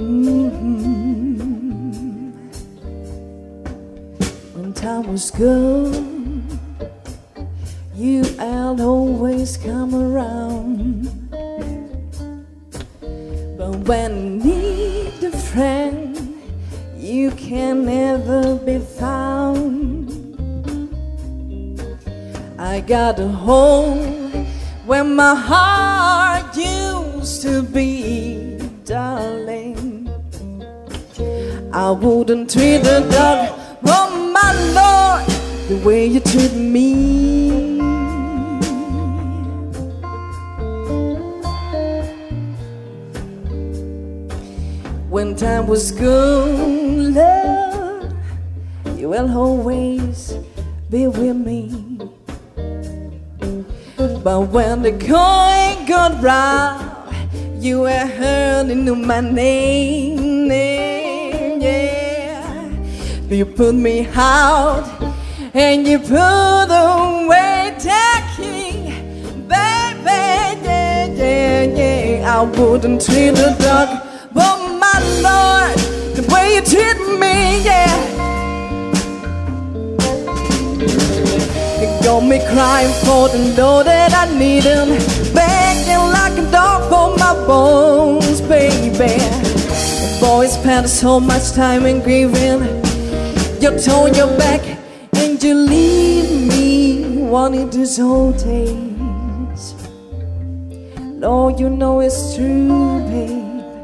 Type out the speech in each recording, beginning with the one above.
When time was good, you and always come around. But when you need a friend, you can never be found. I got a home where my heart used to be, darling. I wouldn't treat a dog, oh my Lord, the way you treat me. When time was good, love, you will always be with me. But when the coin got round, you were hurting to my name, yeah. You put me out and you put away taking, baby, yeah, yeah, yeah. I wouldn't treat a dog, but my Lord, the way you treat me, yeah. It got me crying for the know that I need him, begging like a dog for my bones, baby. The boys spend so much time in grieving. You turn your back and you leave me wanting these old days. Lord, you know it's true, babe.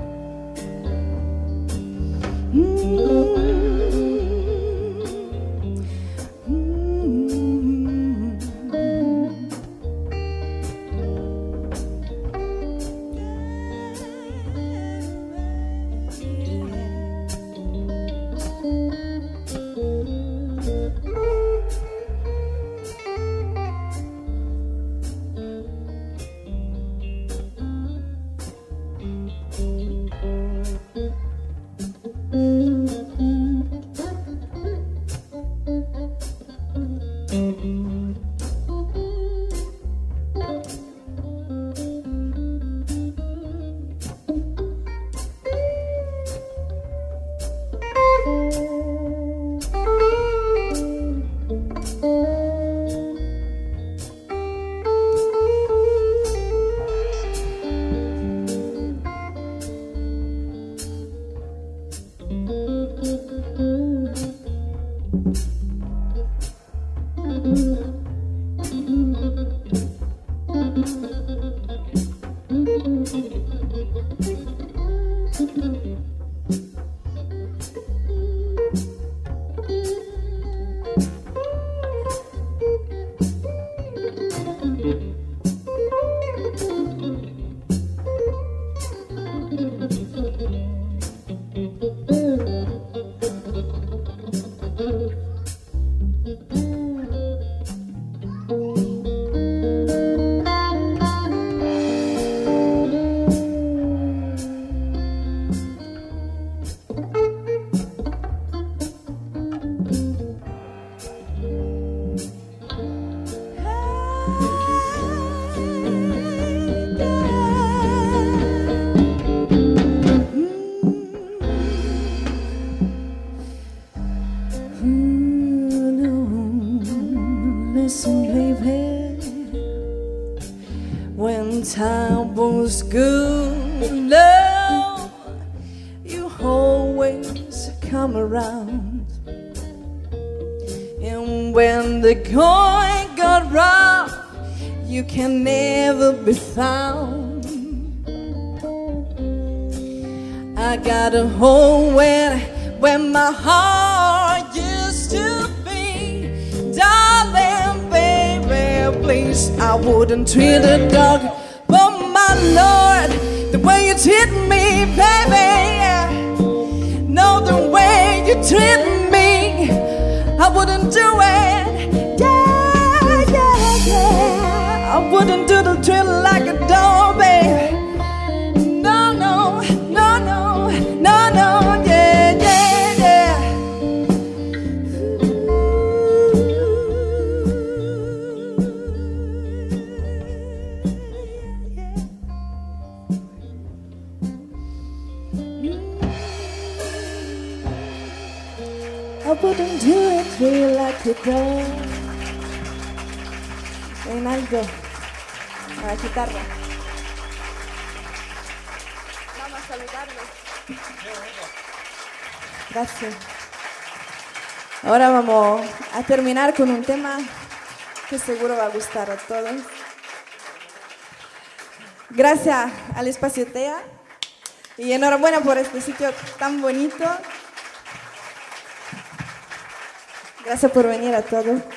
Listen, baby, when time was good, love, you always come around. And when the going got rough, you can never be found. I got a home where my heart used to be, darling, baby, please. I wouldn't treat a dog, but my Lord, the way you treat me, baby, no, the way you treat me, I wouldn't do it, yeah, yeah, yeah. I wouldn't do the drill like a dog, baby. No, no, no, no, no, no, yeah, yeah, yeah. wouldn't do it real like you do. En alto. A la guitarra. Vamos a saludarlo. Gracias. Ahora vamos a terminar con un tema que seguro va a gustar a todos. Gracias al Espacio TEA y enhorabuena por este sitio tan bonito. Gracias por venir a todos.